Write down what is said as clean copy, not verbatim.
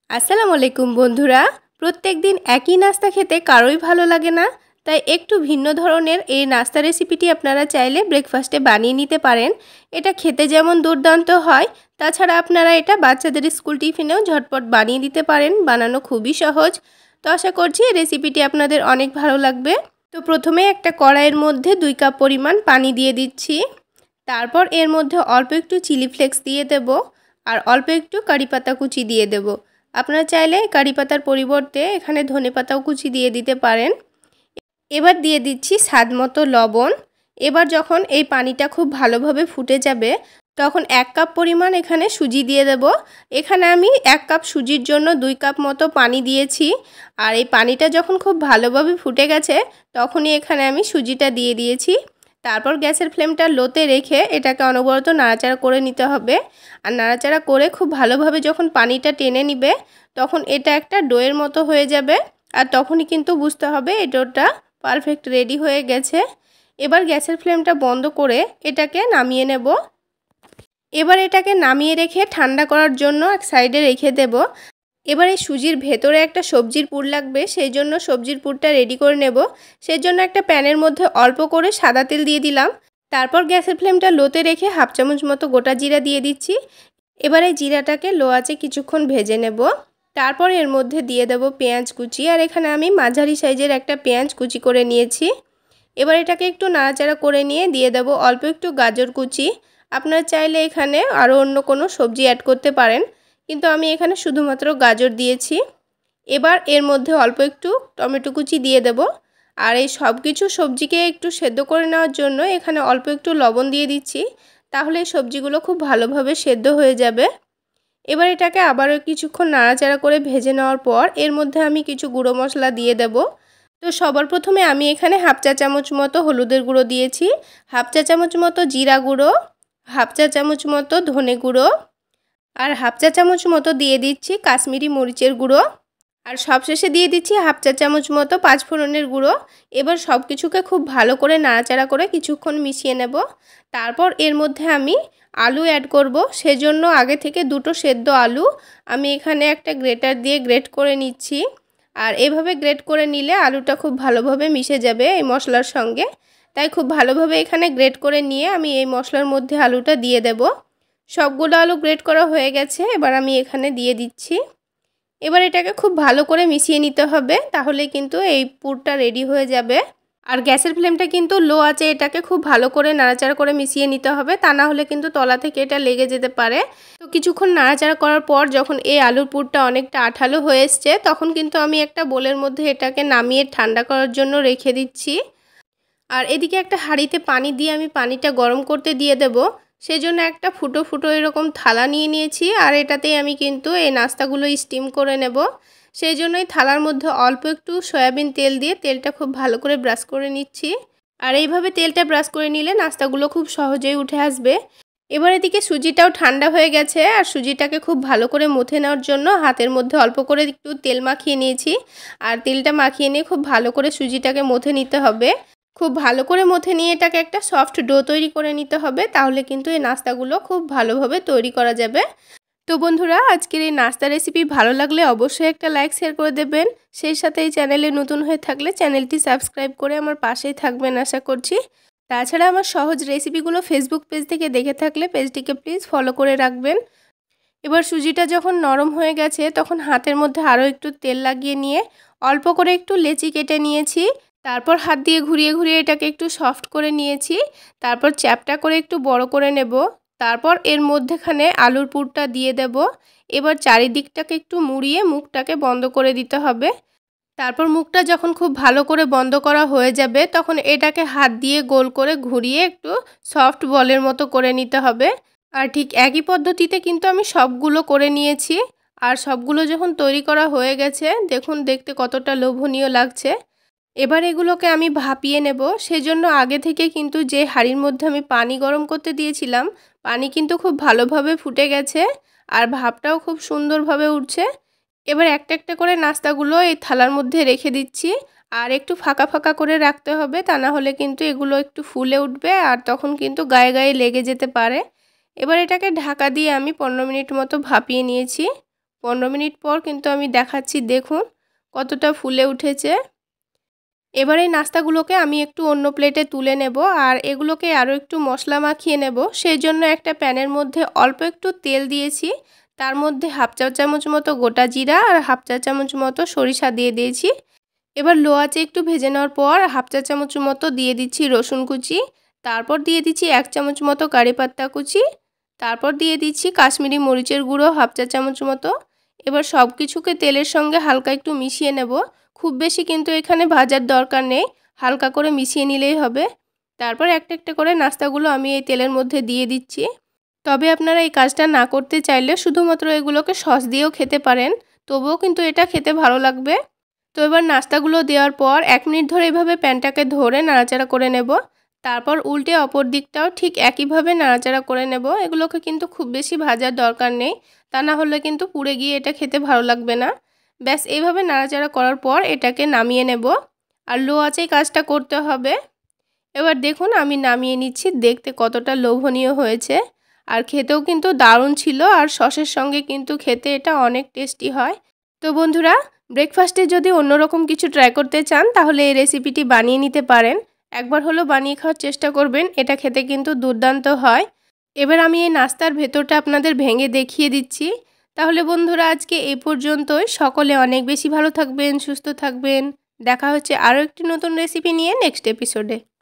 আসসালামু আলাইকুম বন্ধুরা। প্রত্যেকদিন একই নাস্তা খেতে কারোই ভালো লাগে না, তাই একটু ভিন্ন ধরনের এই নাস্তা রেসিপিটি আপনারা চাইলে ব্রেকফাস্টে বানিয়ে নিতে পারেন। এটা খেতে যেমন দুর্দান্ত হয়, তাছাড়া আপনারা এটা বাচ্চাদের স্কুল টিফিনেও ঝটপট বানিয়ে দিতে পারেন। বানানো খুবই সহজ। তো আশা করছি এই রেসিপিটি আপনাদের অনেক ভালো লাগবে। তো প্রথমে একটা কড়াইয়ের মধ্যে 2 কাপ পরিমাণ পানি দিয়ে দিচ্ছি। তারপর এর মধ্যে অল্প একটু চিলি ফ্লেক্স দিয়ে দেব আর অল্প একটু কারি পাতা কুচি দিয়ে দেব। আপনারা চাইলে কারি পাতার পরিবর্তে এখানে ধনেপাতাও কুচি দিয়ে দিতে পারেন। এবার দিয়ে দিচ্ছি স্বাদ মতো লবণ। এবার যখন এই পানিটা খুব ভালোভাবে ফুটে যাবে, তখন 1 কাপ পরিমাণ এখানে সুজি দিয়ে দেব। এখানে আমি 1 কাপ সুজির জন্য 2 কাপ মতো পানি দিয়েছি। আর এই পানিটা যখন খুব ভালোভাবে ফুটে গেছে, তখনই এখানে আমি সুজিটা দিয়ে দিয়েছি। তারপর গ্যাসের ফ্লেমটা লোতে রেখে এটাকে অনবরত নাড়াচাড়া করে নিতে হবে। আর নাড়াচাড়া করে খুব ভালোভাবে যখন পানিটা টেনে নিবে, তখন এটা একটা ডোয়ের মতো হয়ে যাবে। আর তখনই কিন্তু বুঝতে হবে এই ডোটা পারফেক্ট রেডি হয়ে গেছে। এবার গ্যাসের ফ্লেমটা বন্ধ করে এটাকে নামিয়ে নেব। এবার এটাকে নামিয়ে রেখে ঠান্ডা করার জন্য এক সাইডে রেখে দেব। এবার এই সুজির ভেতরে একটা সবজির পুর লাগবে, সেই জন্য সবজির পুরটা রেডি করে নেব। সেই জন্য একটা প্যানের মধ্যে অল্প করে সাদা তেল দিয়ে দিলাম। তারপর গ্যাসের ফ্লেমটা লোতে রেখে হাফ চামচ মতো গোটা জিরা দিয়ে দিচ্ছি। এবার এই জিরাটাকে লো আঁচে কিছুক্ষণ ভেজে নেব। তারপর এর মধ্যে দিয়ে দেব পেঁয়াজ কুচি। আর এখানে আমি মাঝারি সাইজের একটা পেঁয়াজ কুচি করে নিয়েছি। এবার এটাকে একটু নাড়াচাড়া করে নিয়ে দিয়ে দেব অল্প একটু গাজর কুচি। আপনারা চাইলে এখানে আরও অন্য কোনো সবজি অ্যাড করতে পারেন, কিন্তু আমি এখানে শুধুমাত্র গাজর দিয়েছি। এবার এর মধ্যে অল্প একটু টমেটো কুচি দিয়ে দেব। আর এই সব কিছু সবজিকে একটু সেদ্ধ করে নেওয়ার জন্য এখানে অল্প একটু লবণ দিয়ে দিচ্ছি, তাহলে এই সবজিগুলো খুব ভালোভাবে সেদ্ধ হয়ে যাবে। এবার এটাকে আবারও কিছুক্ষণ নাড়াচাড়া করে ভেজে নেওয়ার পর এর মধ্যে আমি কিছু গুঁড়ো মশলা দিয়ে দেব। তো সবার প্রথমে আমি এখানে হাফ চা চামচ মতো হলুদের গুঁড়ো দিয়েছি, হাফ চা চামচ মতো জিরা গুঁড়ো, হাফ চা চামচ মতো ধনে গুঁড়ো, আর হাফ চা চামচ মতো দিয়ে দিচ্ছি কাশ্মীরি মরিচের গুঁড়ো, আর সবশেষে দিয়ে দিচ্ছি হাফ চা চামচ মতো পাঁচফোড়নের গুঁড়ো। এবার সব কিছুকে খুব ভালো করে নাড়াচাড়া করে কিছুক্ষণ মিশিয়ে নেব। তারপর এর মধ্যে আমি আলু অ্যাড করব। সেজন্য আগে থেকে দুটো সেদ্ধ আলু আমি এখানে একটা গ্রেটার দিয়ে গ্রেট করে নিচ্ছি। আর এভাবে গ্রেট করে নিলে আলুটা খুব ভালোভাবে মিশে যাবে এই মশলার সঙ্গে। তাই খুব ভালোভাবে এখানে গ্রেট করে নিয়ে আমি এই মশলার মধ্যে আলুটা দিয়ে দেব। সবগুলো আলু গ্রেট করা হয়ে গেছে, এবার আমি এখানে দিয়ে দিচ্ছি। এবার এটাকে খুব ভালো করে মিশিয়ে নিতে হবে, তাহলে কিন্তু এই পুরটা রেডি হয়ে যাবে। আর গ্যাসের ফ্লেমটা কিন্তু লো আছে, এটাকে খুব ভালো করে নাড়াচাড়া করে মিশিয়ে নিতে হবে, তা না হলে কিন্তু তলা থেকে এটা লেগে যেতে পারে। তো কিছুক্ষণ নাড়াচাড়া করার পর যখন এই আলুর পুরটা অনেকটা আঠালো হয়ে এসছে, তখন কিন্তু আমি একটা বোলের মধ্যে এটাকে নামিয়ে ঠান্ডা করার জন্য রেখে দিচ্ছি। আর এদিকে একটা হাঁড়িতে পানি দিয়ে আমি পানিটা গরম করতে দিয়ে দেব। সেজন্য একটা ফুটো ফুটো এরকম থালা নিয়ে নিয়েছি, আর এটাতেই আমি কিন্তু এই নাস্তাগুলো স্টিম করে নেব। সেই জন্যই থালার মধ্যে অল্প একটু সয়াবিন তেল দিয়ে তেলটা খুব ভালো করে ব্রাশ করে নিচ্ছি। আর এইভাবে তেলটা ব্রাশ করে নিলে নাস্তাগুলো খুব সহজেই উঠে আসবে। এবার এদিকে সুজিটাও ঠান্ডা হয়ে গেছে, আর সুজিটাকে খুব ভালো করে মথে নেওয়ার জন্য হাতের মধ্যে অল্প করে একটু তেল মাখিয়ে নিয়েছি। আর তেলটা মাখিয়ে নিয়ে খুব ভালো করে সুজিটাকে মথে নিতে হবে। খুব ভালো করে মথে নিয়ে এটাকে একটা সফট ডো তৈরি করে নিতে হবে, তাহলে কিন্তু এই নাস্তাগুলো খুব ভালোভাবে তৈরি করা যাবে। তো বন্ধুরা, আজকের এই নাস্তা রেসিপি ভালো লাগলে অবশ্যই একটা লাইক শেয়ার করে দেবেন। সেই সাথে এই চ্যানেলে নতুন হয়ে থাকলে চ্যানেলটি সাবস্ক্রাইব করে আমার পাশেই থাকবেন আশা করছি। তাছাড়া আমার সহজ রেসিপিগুলো ফেসবুক পেজ থেকে দেখে থাকলে পেজটিকে প্লিজ ফলো করে রাখবেন। এবার সুজিটা যখন নরম হয়ে গেছে, তখন হাতের মধ্যে আরও একটু তেল লাগিয়ে নিয়ে অল্প করে একটু লেচি কেটে নিয়েছি। তারপর হাত দিয়ে ঘুরিয়ে ঘুরিয়ে এটাকে একটু সফট করে নিয়েছি। তারপর চ্যাপটা করে একটু বড় করে নেব। তারপর এর মধ্যেখানে আলুর পুরটা দিয়ে দেব। এবার চারিদিকটাকে একটু মুড়িয়ে মুখটাকে বন্ধ করে দিতে হবে। তারপর মুখটা যখন খুব ভালো করে বন্ধ করা হয়ে যাবে, তখন এটাকে হাত দিয়ে গোল করে ঘুরিয়ে একটু সফট বলের মতো করে নিতে হবে। আর ঠিক একই পদ্ধতিতে কিন্তু আমি সবগুলো করে নিয়েছি। আর সবগুলো যখন তৈরি করা হয়ে গেছে, দেখুন দেখতে কতটা লোভনীয় লাগছে। এবার এগুলোকে আমি ভাপিয়ে নেব। সেজন্য আগে থেকে কিন্তু যে হাঁড়ির মধ্যে আমি পানি গরম করতে দিয়েছিলাম, পানি কিন্তু খুব ভালোভাবে ফুটে গেছে, আর ভাপটাও খুব সুন্দরভাবে উঠছে। এবার একটা একটা করে নাস্তাগুলো এই থালার মধ্যে রেখে দিচ্ছি। আর একটু ফাঁকা ফাঁকা করে রাখতে হবে, তা না হলে কিন্তু এগুলো একটু ফুলে উঠবে, আর তখন কিন্তু গায়ে গায়ে লেগে যেতে পারে। এবার এটাকে ঢাকা দিয়ে আমি 15 মিনিট মতো ভাপিয়ে নিয়েছি। 15 মিনিট পর কিন্তু আমি দেখাচ্ছি, দেখুন কতটা ফুলে উঠেছে। এবার এই নাস্তাগুলোকে আমি একটু অন্য প্লেটে তুলে নেব আর এগুলোকে আরও একটু মশলা মাখিয়ে নেব। সেই জন্য একটা প্যানের মধ্যে অল্প একটু তেল দিয়েছি, তার মধ্যে হাফ চা চামচ মতো গোটা জিরা আর হাফ চা চামচ মতো সরিষা দিয়ে দিয়েছি। এবার লো আঁচে একটু ভেজে নেওয়ার পর হাফ চা চামচ মতো দিয়ে দিচ্ছি রসুন কুচি, তারপর দিয়ে দিচ্ছি 1 চামচ মতো কারি পাতা কুচি, তারপর দিয়ে দিচ্ছি কাশ্মীরি মরিচের গুঁড়ো হাফ চা চামচ মতো। এবার সব কিছুকে তেলের সঙ্গে হালকা একটু মিশিয়ে নেব। খুব বেশি কিন্তু এখানে ভাজার দরকার নেই, হালকা করে মিশিয়ে নিলেই হবে। তারপর একটা একটা করে নাস্তাগুলো আমি এই তেলের মধ্যে দিয়ে দিচ্ছি। তবে আপনারা এই কাজটা না করতে চাইলে শুধুমাত্র এগুলোকে সস দিয়েও খেতে পারেন, তবুও কিন্তু এটা খেতে ভালো লাগবে। তো এবার নাস্তাগুলো দেওয়ার পর 1 মিনিট ধরে এভাবে প্যানটাকে ধরে নাড়াচাড়া করে নেব। তারপর উল্টে অপর দিকটাও ঠিক একইভাবে নাড়াচাড়া করে নেব। এগুলোকে কিন্তু খুব বেশি ভাজার দরকার নেই, তা না হলে কিন্তু পুড়ে গিয়ে এটা খেতে ভালো লাগবে না। ব্যাস এইভাবে নাড়াচাড়া করার পর এটাকে নামিয়ে নেব, আর লো আঁচেই কাজটা করতে হবে। এবার দেখুন আমি নামিয়ে নিচ্ছি, দেখতে কতটা লোভনীয় হয়েছে আর খেতেও কিন্তু দারুণ ছিল, আর সসের সঙ্গে কিন্তু খেতে এটা অনেক টেস্টি হয়। তো বন্ধুরা, ব্রেকফাস্টে যদি অন্যরকম কিছু ট্রাই করতে চান তাহলে এই রেসিপিটি বানিয়ে নিতে পারেন। একবার হলো বানিয়ে খাওয়ার চেষ্টা করবেন, এটা খেতে কিন্তু দুর্দান্ত হয়। এবার আমি এই নাস্তার ভেতরটা আপনাদের ভেঙে দেখিয়ে দিচ্ছি। তাহলে বন্ধুরা, আজকে এই পর্যন্তই। সকলে অনেক বেশি ভালো থাকবেন, সুস্থ থাকবেন। দেখা হচ্ছে আরও একটি নতুন রেসিপি নিয়ে নেক্সট এপিসোডে।